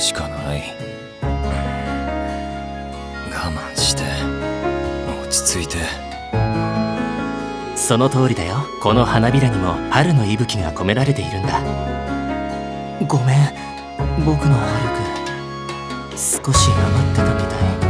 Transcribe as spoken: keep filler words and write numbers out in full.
しかない。我慢して落ち着いて。 その通りだよ。この花びらにも春の息吹が込められているんだ。ごめん、僕の歩く少し余ってたみたい。